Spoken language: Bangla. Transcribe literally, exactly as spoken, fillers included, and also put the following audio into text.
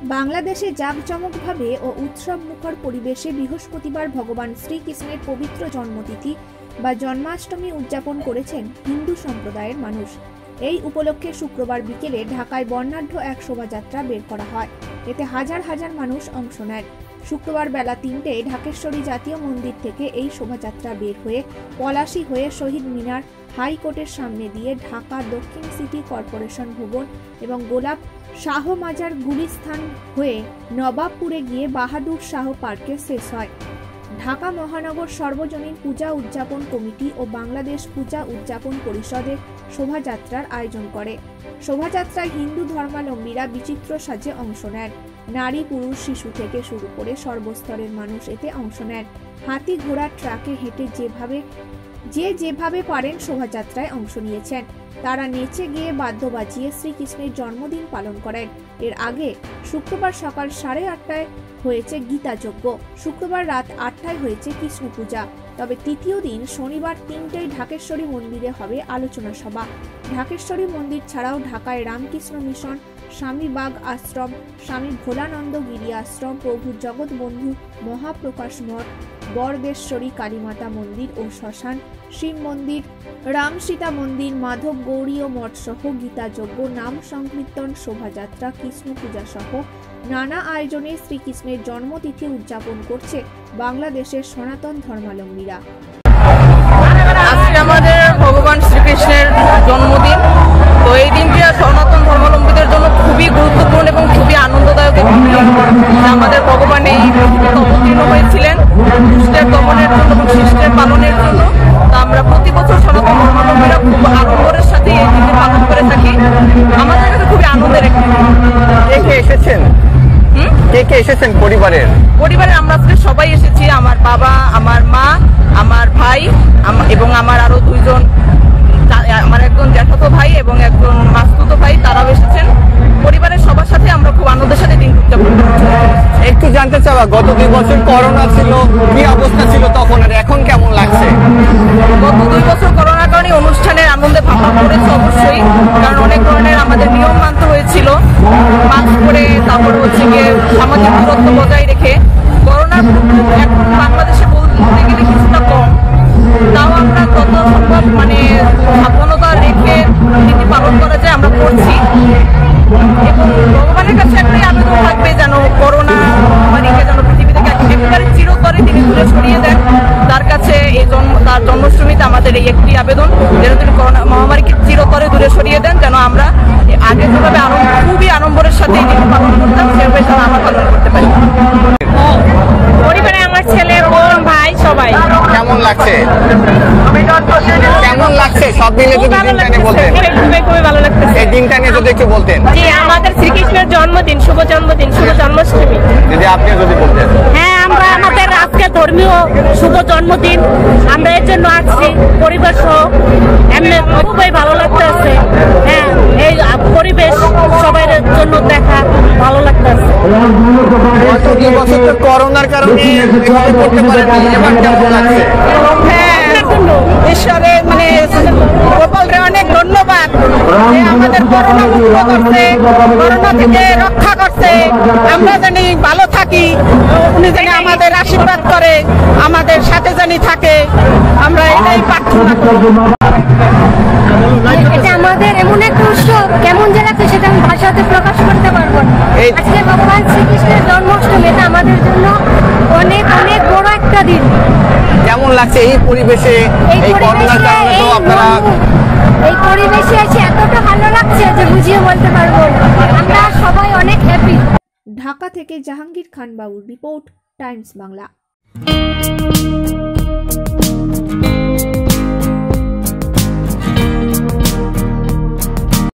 বাংলাদেশে জাঁকজমকভাবে ও উৎসব মুখর পরিবেশে বৃহস্পতিবার ভগবান শ্রীকৃষ্ণের পবিত্র জন্মতিথি বা জন্মাষ্টমী উদযাপন করেছেন হিন্দু সম্প্রদায়ের মানুষ। এই উপলক্ষে শুক্রবার বিকেলে ঢাকায় বর্ণাঢ্য এক শোভাযাত্রা বের করা হয়। এতে হাজার হাজার মানুষ অংশ নেন। শুক্রবার বেলা তিনটেয় ঢাকেশ্বরী জাতীয় মন্দির থেকে এই শোভাযাত্রা বের হয়ে পলাশী হয়ে শহীদ মিনার, হাইকোর্টের সামনে দিয়ে ঢাকা দক্ষিণ সিটি কর্পোরেশন ভবন এবং গোলাপ শাহ মাজার গুলিস্তান হয়ে নবাবপুরে গিয়ে বাহাদুর শাহ পার্কে শেষ হয়। ঢাকা মহানগর সর্বজনীন পূজা উদযাপন কমিটি ও বাংলাদেশ পূজা উদযাপন পরিষদের শোভাযাত্রার আয়োজন করে। শোভাযাত্রায় হিন্দু ধর্মাবলম্বীরা বিচিত্র সাজে অংশ নেন। নারী, পুরুষ, শিশু থেকে শুরু করে সর্বস্তরের মানুষ এতে অংশ নেন। হাতি, ঘোড়া, ট্রাকে হেঁটে যেভাবে যে যেভাবে পারেন শোভাযাত্রায় অংশ নিয়েছেন। তারা নেচে গিয়ে বাদ্য বাজিয়ে শ্রীকৃষ্ণের জন্মদিন পালন করেন। এর আগে শুক্রবার সকাল সাড়ে আটটায় হয়েছে গীতাযজ্ঞ। শুক্রবার রাত আটটায় হয়েছে কৃষ্ণ পূজা। তবে তৃতীয় দিন শনিবার তিনটায় ঢাকেশ্বরী মন্দিরে হবে আলোচনা সভা। ঢাকেশ্বরী মন্দির ছাড়াও ঢাকায় রামকৃষ্ণ মিশন, স্বামীবাগ আশ্রম, স্বামী ভোলানন্দ গিরি আশ্রম, প্রভু জগৎবন্ধু মহাপ্রকাশ মঠ, বরদেশ্বরী কালীমাতা মন্দির ও শ্মশান, শিব মন্দির, রাম সীতা মন্দির, মাধব গৌরীয় মঠ সহ গীতাযজ্ঞ, নাম সংকীর্তন, শোভাযাত্রা, কৃষ্ণ পূজা সহ নানা আয়োজনে শ্রীকৃষ্ণের জন্মতিথি উদযাপন করছে বাংলাদেশের সনাতন ধর্মাবলম্বীরা। আজকে আমাদের ভগবান শ্রীকৃষ্ণের জন্মদিন। তো এই দিনটি সনাতন ধর্মাবলম্বীদের জন্য খুবই গুরুত্বপূর্ণ এবং খুবই আনন্দদায়ক। আমাদের ভগবান এই পৃথিবীতে অবতীর্ণ হয়েছিলেন দুষ্টের দমনের জন্য এবং শিষ্টের পালনের জন্য। তা আমরা প্রতি বছর সনাতন ধর্মাবলম্বীরা খুব আড়ম্বরের সাথে এই দিনটি পালন করে থাকি। আমাদের কাছে খুবই আনন্দের একটি দিন। কে কে এসেছেন? কে কে এসেছেন পরিবারের? পরিবারে আমরা আজকে সবাই এসেছি। আমার বাবা, আমার মা, আমার ভাই এবং আমার আরো দুইজন, আমার একজন জ্যাঠাতো ভাই এবং একজন মাস্তুতো ভাই, তারাও এসেছেন। পরিবারের সবার সাথে আমরা খুব আনন্দের সাথে দিন উদযাপন করছি। একটু জানতে চাওয়া, গত দুই বছর করোনা ছিল, কি অবস্থা ছিল তখন আর এখন কেমন লাগছে? গত দুই বছর করোনার কারণে অনুষ্ঠানের আনন্দে ভাঙা পড়েছে অবশ্যই, কারণ অনেক ধরনের আমাদের নিয়ম মানতে হয়েছিল। মাস্ক করে, তারপর হচ্ছে গিয়ে সামাজিক দূরত্ব বজায় রেখে। করোনার এখন বাংলাদেশে বলতে গেলে কিছুটা কম, তাও আমরা তত সম্ভব মানে সাবধানতা রেখে নীতি পালন করা যায় আমরা করছি। এবং ভগবানের কাছে একটাই আবেদন থাকবে যেন করোনা মহামারীকে যেন পৃথিবী থেকে একেবারে চিরতরে তিনি দূরে সরিয়ে দেন। তার কাছে এই জন্ম তার জন্মাষ্টমীতে আমাদের এই একটি আবেদন, যেন তিনি করোনা মহামারীকে চিরতরে দূরে সরিয়ে দেন, যেন আমরা আগে যেভাবে আরো খুবই আড়ম্বরের সাথে এই দিন পালন করতাম সেভাবে যেন আমরা পালন করতে পারি। পরিবারে আমার ছেলে, বোন, ভাই সবাই। কেমন লাগছে? কেমন লাগছে সব মিলে যদি দিনটা নিয়ে বলতেন? খুবই খুবই ভালো লাগতেছে। এই দিনটা নিয়ে যদি একটু বলতেন। জি, আমাদের শ্রীকৃষ্ণের জন্মদিন, শুভ জন্মদিন, শুভ জন্মাষ্টমী। যদি আপনিও যদি বলতেন। হ্যাঁ, আমরা আমাদের আজকে ধর্মীয় শুভ জন্মদিন, আমরা এর জন্য আসছি পরিবার সহ। এমনি খুবই ভালো লাগতেছে। হ্যাঁ, এই পরিবেশ সবাই জন্য দেখা ভালো লাগতেছে। গত দুই বছর তো করোনার কারণে এভাবে করতে পারেনি, এবার কেমন লাগছে? হ্যাঁ, ঈশ্বরের মানে গোপালরে অনেক ধন্যবাদ যে আমাদের করোনা মুক্ত করছে, করোনা থেকে রক্ষা করছে। আমরা জানি ভালো থাকি, উনি জানি আমাদের আশীর্বাদ করে, আমাদের সাথে জানি থাকে। আমরা এটাই প্রার্থনা করি। এটা আমাদের এমন একটা উৎসব, কেমন যে লাগছে সেটা আমি ভাষাতে প্রকাশ করতে পারবো না। আজকে ভগবান শ্রীকৃষ্ণের জন্মাষ্টমী, এটা আমাদের জন্য অনেক অনেক বড় একটা দিন। কেমন লাগছে এই পরিবেশে? এই করোনার কারণে তো আপনারা এই পরিবেশে এসে এতটা ভালো লাগছে যে বুঝিয়ে বলতে পারবো না। আমরা সবাই অনেক হ্যাপি। ঢাকা থেকে জাহাঙ্গীর খান বাবুর রিপোর্ট, টাইমস বাংলা।